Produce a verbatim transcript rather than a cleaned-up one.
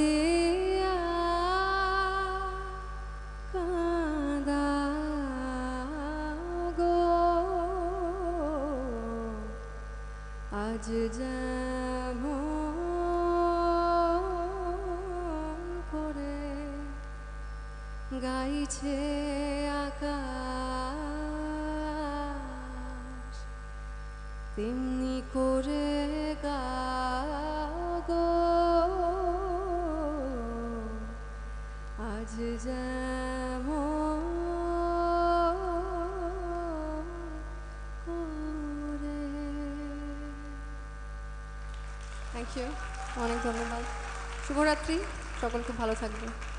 দিয়া কাঁদা গো আজ যেমন করে গাইছে আকাশ তেমনি করে গাও গো আজ যেমন করে। থ্যাংক ইউ, অনেক ধন্যবাদ। শুভরাত্রি, সকল খুব ভালো থাকবে।